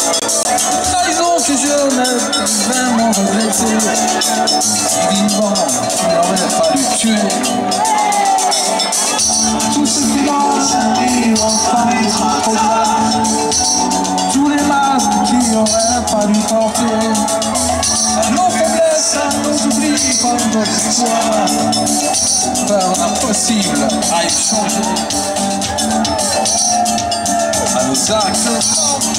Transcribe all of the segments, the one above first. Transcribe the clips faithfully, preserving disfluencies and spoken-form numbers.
Trahison que je n'ai vraiment regretté. Si vivant, tu n'aurais pas dû tuer. Tout ce qui va et enfin être trop tard. Tous les masques qui n'auraient pas dû porter. À nos faiblesses, à nos oublis, comme notre histoire. Peur impossible à échanger. À nos actes.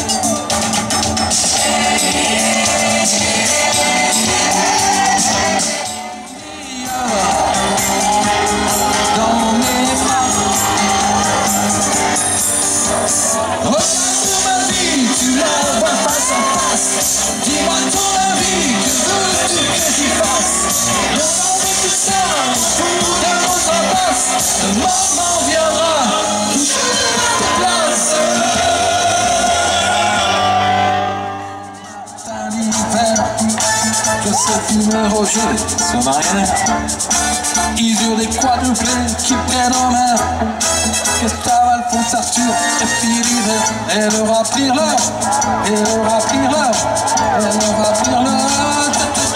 Le moment viendra où je te place. Un hiver, je sais fumer Roger, son arrière. Ils eurent des quadruplés qui prennent en mer. Gustave, Alphonse, Arthur et Philibert. Et leur apprirent l'heure, et leur apprirent l'heure, et leur apprirent l'heure.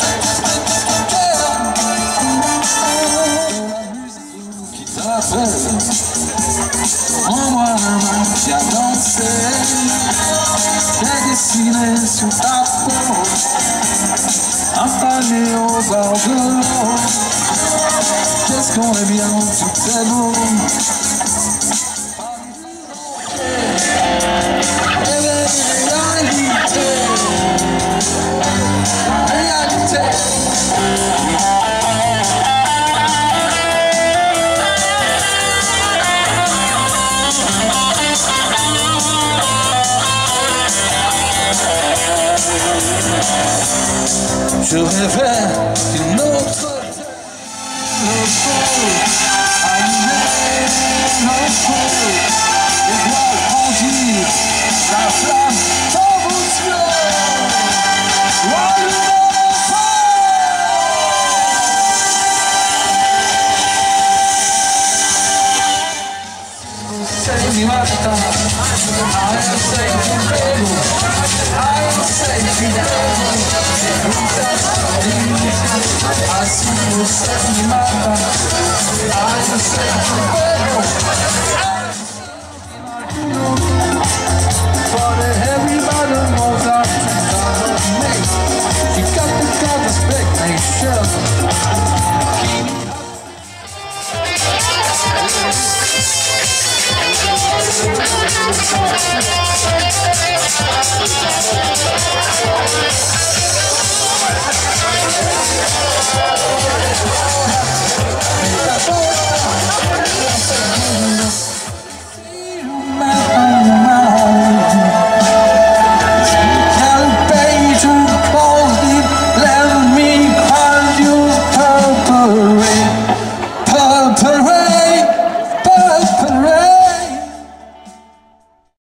Prends-moi la main qui a dansé, j'ai dessiné sur ta peau, un panier au bord de l'eau. Qu'est-ce qu'on est bien, tout est beau. Et réalité, réalité. Je rêvais d'une autre allumer nos feux, et voir grandir la flamme dans vos yeux. Allumer nos feux. Say mi basta, I say ti prego, I say ti prego. Assim você me